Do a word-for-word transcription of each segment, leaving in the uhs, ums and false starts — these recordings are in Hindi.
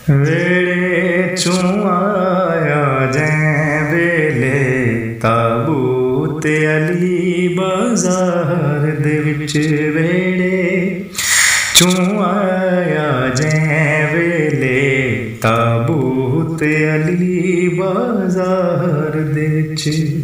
वेड़े चूं आया जैं वेले ताबूत अली बाजार दे विच। वेड़े चूं आया जैं वेले ताबूत अली बाजार दे विच।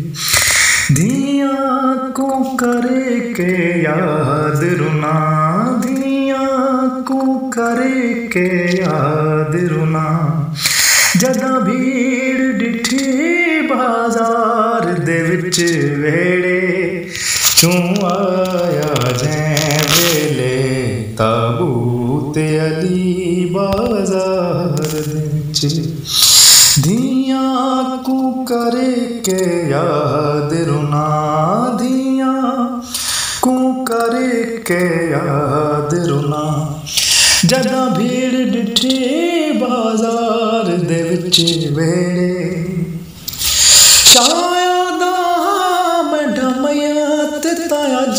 धियां को करे के याद रुना, धियां को करे के याद रुना। जदा भीड़ डिठी बाजार दे विच। वेड़े चूं आया जैं वेले ताबूत अली बाजार दे विच। धियां को करे के याद रुना, धियां को करे के याद रुना। जदा भीड़ डिठी बाजार दे विच। वेड़े शायद मैडा मयत ताज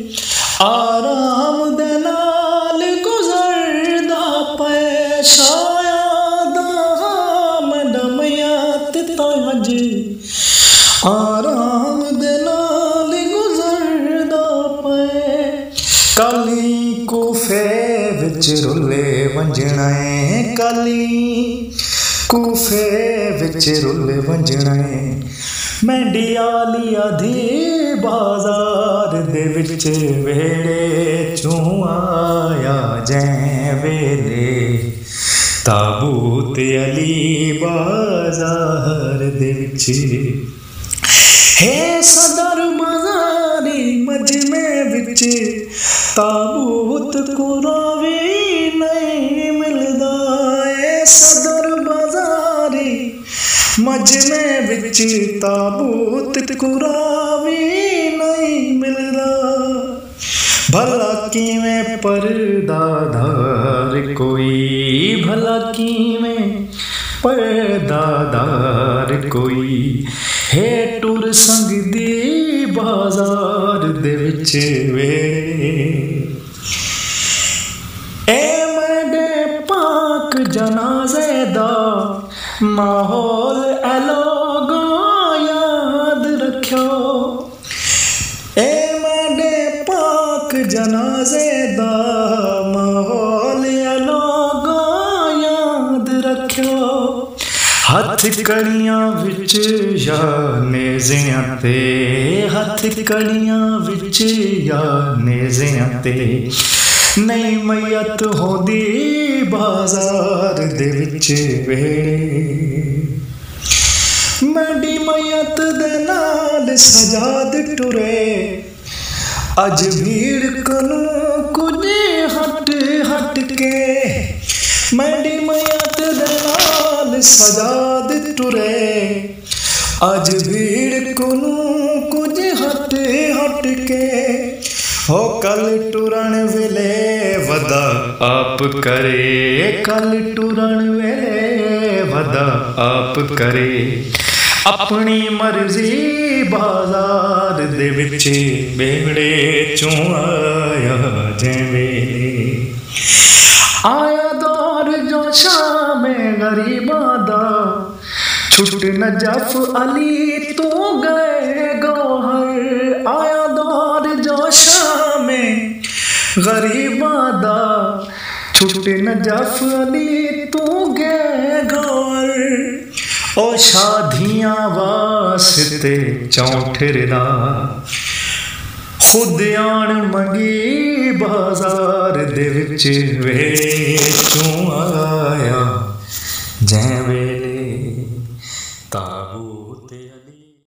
आराम दे नाल गुजरदा पे। शायद मैडा मयत ताज आराम दे नाल गुजरदा पे। काली कूफे विच रुले वंजणे, काली कूफे विच रुले वंजणे। मैंडी आलिया दी बाजार दे विच। वेड़े चूं आया जैं वेले ताबूत अली बाजार दे विच। हे सदर बाजारी मजमे विच ताबूत कुरावी नहीं मिलदा। ए सदर बाजारी मजमे विच ताबूत कुरावी नहीं मिलदा। भला किवें परदादार कोई, भला किवें परदादार कोई। हे टुर संग दी बाजार दे विच। वेड़े ए मैडे पाक जनाजे दा माहौल ए लोगों याद रखियो। ए मैडे पाक जनाजे दा माहौल ए लोगों याद रखियो। हथ कड़ियां विच या नेज़ियां ते, हथ कड़ियां विच या नेज़ियां ते। नहीं मैयत होंदी बाजार दे विच। वेड़े मैंडी मैयत दे नाल सजाद टुरे। अज भीड़ कनू कुछ हट हट के। मैंडी मैयत दे नाल सजाद टुरे। अज भीड़ कनू कुछ हट हट के। हो कल टुरन वेले वदा आप करे, कल टुरन वेले वदा आप करे। अपनी मर्जी बाजार दे विच। वेड़े चूं आया जैं वेले आया दौर जो शामे गरीबां दा। छुट नजफ अली तू गए गौहर। आया दौर जो शामे गरीबां दा। छुट नजफ अली तू गए गौहर। ओ शादियां वास्ते चौंठरदा खुद आन मंगी बाजार दे विच। वेड़े चूं आया